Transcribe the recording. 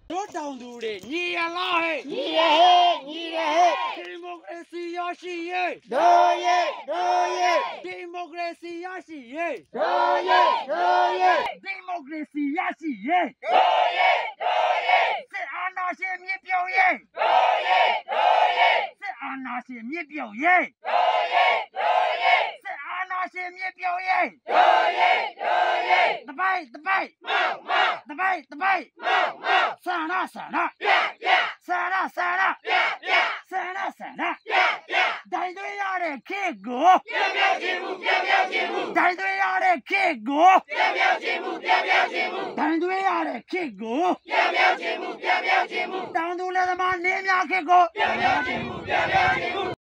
တို့တောင်သူတွေညီရလားဟဲ့ညီရဟဲ့ညီရဟဲ့ဒီမိုကရေစီရရှိရေးတို့ရဲ့တို့ရဲ့ဒီမိုကရေစီရရှိရေးတို့ရဲ့တို့ရဲ့ဒီမိုကရေစီရရှိရေးတို့ရဲ့တို့ရဲ့စစ်အာဏာရှင်မြစ်ပြုံရေးတို့ရဲ့တို့ရဲ့စစ်အာဏာရှင်မြစ်ပြုံရေးတို့ရဲ့တို့ရဲ့စစ်အာဏာရှင်မြစ်ပြုံရေးတို့ရဲ့တို့ရဲ့တပိုက်တပိုက်မောင်မောင်တပိုက်တပိုက်မောင်မောင်ဆန္ဒဆန္ဒပြပြဆန္ဒဆန္ဒပြပြဆန္ဒဆန္ဒပြပြတိုင်သွင်းရတဲ့ခေတ်ကိုပြပြခြင်းမှုပြပြခြင်းမှုတိုင်သွင်းရတဲ့ခေတ်ကိုပြပြခြင်းမှုပြပြခြင်းမှုတိုင်သွင်းရတဲ့ခေတ်ကိုပြပြခြင်းမှုပြပြခြင်းမှုတောင်သူလက်သမားနေများခေတ်ကိုပြပြခြင်းမှုပြပြခြင်းမှု